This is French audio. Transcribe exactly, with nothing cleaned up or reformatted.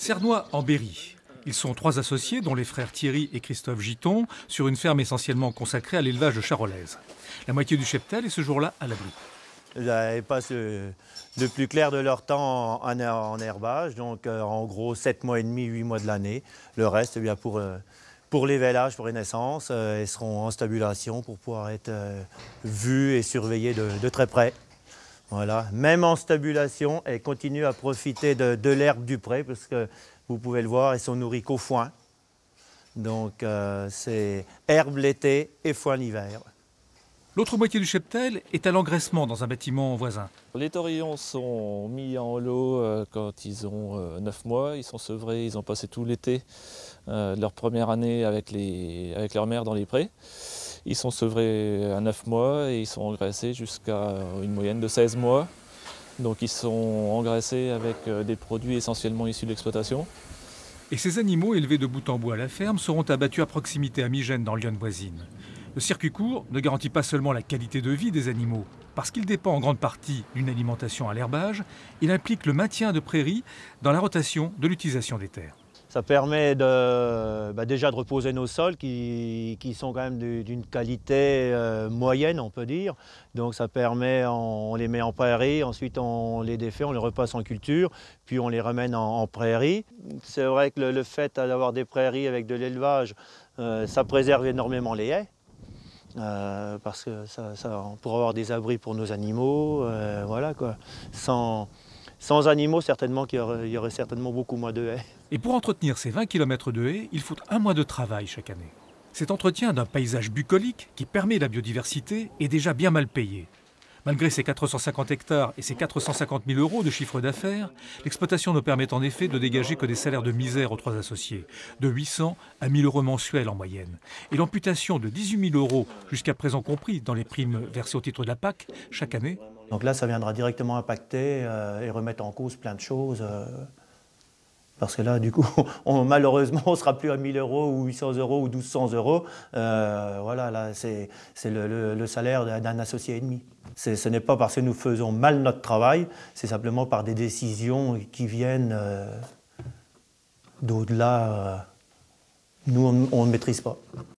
Cernois en Berry. Ils sont trois associés, dont les frères Thierry et Christophe Giton, sur une ferme essentiellement consacrée à l'élevage de charolaises. La moitié du cheptel est ce jour-là à l'abri. Ils passent le plus clair de leur temps en, en herbage, donc euh, en gros sept mois et demi, huit mois de l'année. Le reste, eh bien, pour, euh, pour l'évélage, pour les naissances, euh, ils seront en stabulation pour pouvoir être euh, vus et surveillés de, de très près. Voilà. Même en stabulation, elles continuent à profiter de, de l'herbe du pré, parce que vous pouvez le voir, elles sont nourries qu'au foin. Donc euh, c'est herbe l'été et foin l'hiver. L'autre moitié du cheptel est à l'engraissement dans un bâtiment voisin. Les taurillons sont mis en lot euh, quand ils ont euh, neuf mois. Ils sont sevrés, ils ont passé tout l'été euh, de leur première année avec, les, avec leur mère dans les prés. Ils sont sevrés à neuf mois et ils sont engraissés jusqu'à une moyenne de seize mois. Donc ils sont engraissés avec euh, des produits essentiellement issus de l'exploitation. Et ces animaux élevés de bout en bout à la ferme seront abattus à proximité à Migène dans l'Yonne voisine. Le circuit court ne garantit pas seulement la qualité de vie des animaux. Parce qu'il dépend en grande partie d'une alimentation à l'herbage, il implique le maintien de prairies dans la rotation de l'utilisation des terres. Ça permet de, bah déjà de reposer nos sols qui, qui sont quand même d'une qualité euh, moyenne, on peut dire. Donc ça permet, on, on les met en prairie, ensuite on les défait, on les repasse en culture, puis on les ramène en, en prairie. C'est vrai que le, le fait d'avoir des prairies avec de l'élevage, euh, ça préserve énormément les haies. Euh, parce que ça, ça, pour avoir des abris pour nos animaux, euh, voilà quoi. Sans, sans animaux, certainement qu'il y aurait, il y aurait certainement beaucoup moins de haies. Et pour entretenir ces vingt kilomètres de haies, il faut un mois de travail chaque année. Cet entretien d'un paysage bucolique qui permet la biodiversité est déjà bien mal payé. Malgré ses quatre cent cinquante hectares et ses quatre cent cinquante mille euros de chiffre d'affaires, l'exploitation ne permet en effet de dégager que des salaires de misère aux trois associés, de huit cents à mille euros mensuels en moyenne. Et l'amputation de dix-huit mille euros, jusqu'à présent compris dans les primes versées au titre de la P A C, chaque année. Donc là, ça viendra directement impacter euh, et remettre en cause plein de choses. Euh, parce que là, du coup, on, malheureusement, on ne sera plus à mille euros ou huit cents euros ou douze cents euros. Euh, voilà, là, c'est le, le, le salaire d'un associé et demi. Ce n'est pas parce que nous faisons mal notre travail, c'est simplement par des décisions qui viennent euh, d'au-delà. Euh, nous, on ne maîtrise pas.